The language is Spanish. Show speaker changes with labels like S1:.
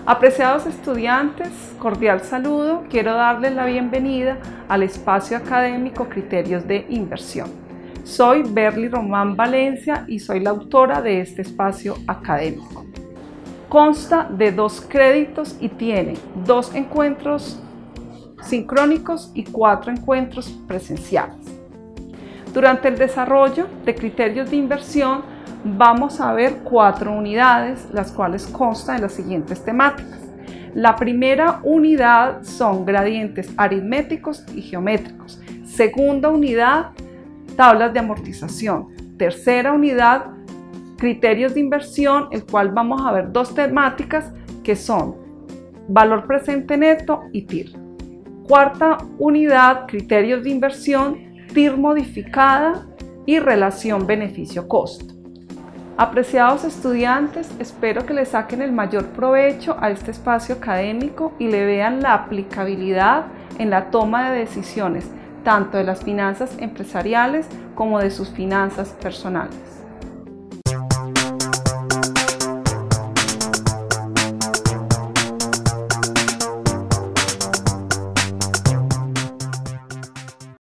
S1: Apreciados estudiantes, cordial saludo. Quiero darles la bienvenida al espacio académico Criterios de Inversión. Soy Berly Román Valencia y soy la autora de este espacio académico. Consta de 2 créditos y tiene 2 encuentros sincrónicos y 4 encuentros presenciales. Durante el desarrollo de criterios de inversión vamos a ver 4 unidades, las cuales constan de las siguientes temáticas. La primera unidad son gradientes aritméticos y geométricos. Segunda unidad, tablas de amortización. Tercera unidad, criterios de inversión, el cual vamos a ver 2 temáticas que son valor presente neto y TIR. Cuarta unidad, criterios de inversión, TIR modificada y relación beneficio-costo. Apreciados estudiantes, espero que le saquen el mayor provecho a este espacio académico y le vean la aplicabilidad en la toma de decisiones, tanto de las finanzas empresariales como de sus finanzas personales.